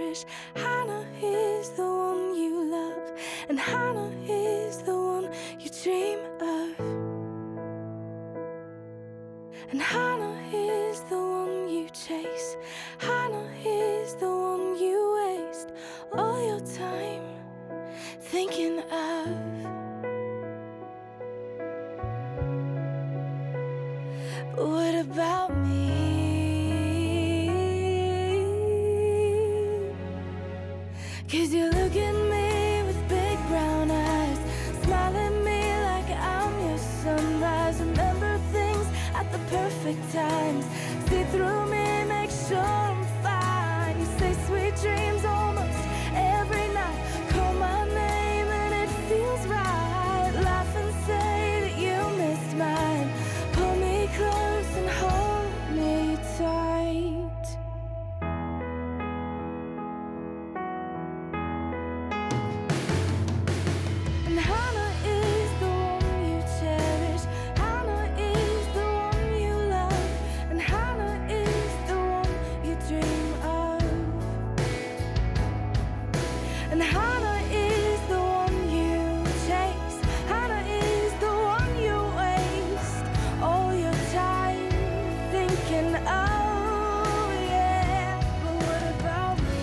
cherish. Hannah is the one you love, and Hannah is the one you dream of. And Hannah is the one you chase. Hannah is the one you waste all your time thinking of. But what about me? 'Cause you look at me with big brown eyes, smile at me like I'm your sunrise. Remember things at the perfect times, see through me, make sure I'm fine. You say sweet dreams almost every night, call my name and it feels right. Laugh and say that you missed mine, pull me close and hold me tight. And Hannah is the one you cherish. Hannah is the one you love, and Hannah is the one you dream of. And Hannah is the one you chase. Hannah is the one you waste all your time thinking of, yeah. But what about me?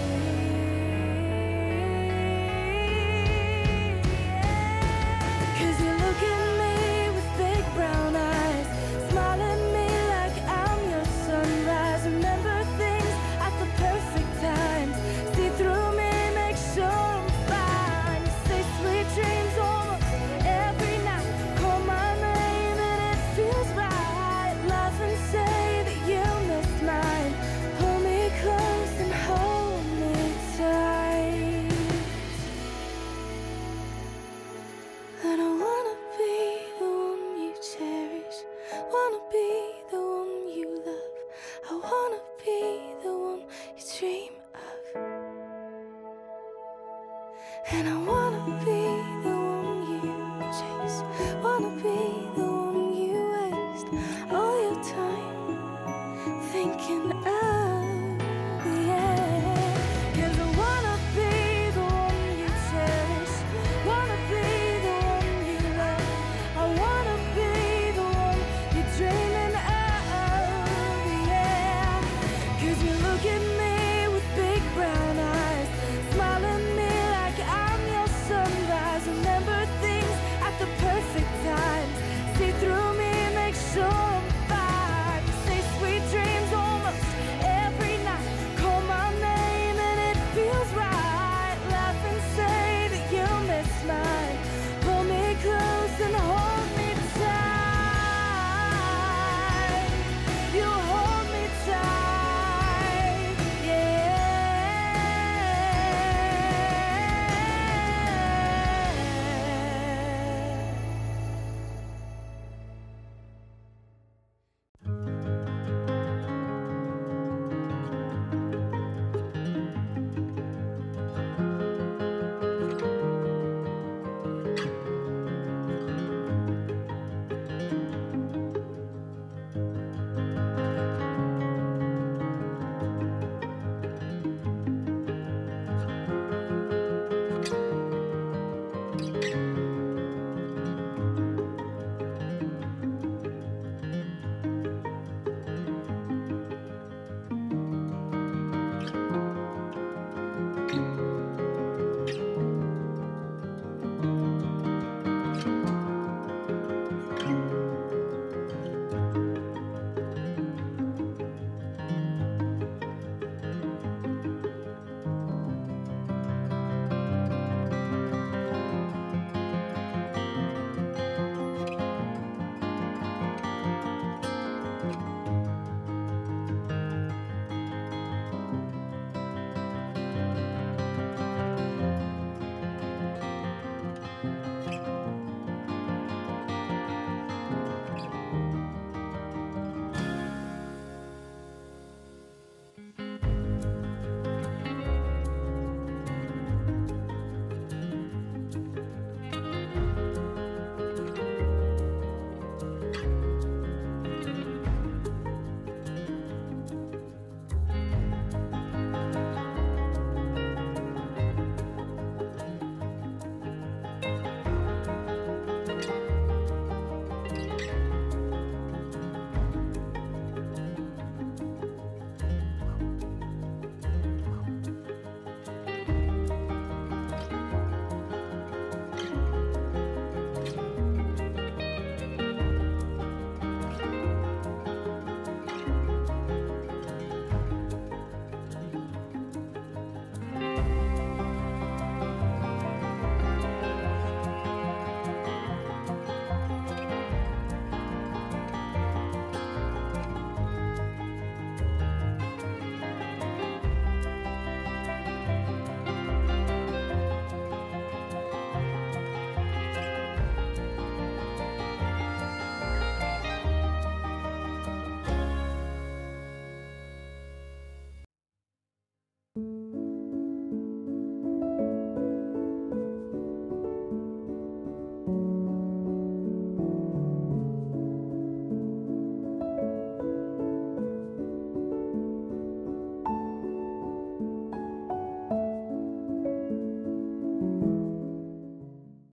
Yeah. 'Cause you look at me with big brown eyes, smile at me like I'm your sunrise. Remember things at the perfect times, see through me, make sure I'm fine. You say sweet dreams almost every night, call my name and it feels right. Laugh and say that you missed mine, pull me close and hold me tight. And I wanna be the one you cherish, wanna be the one you love, I wanna be the one you dream of. And I wanna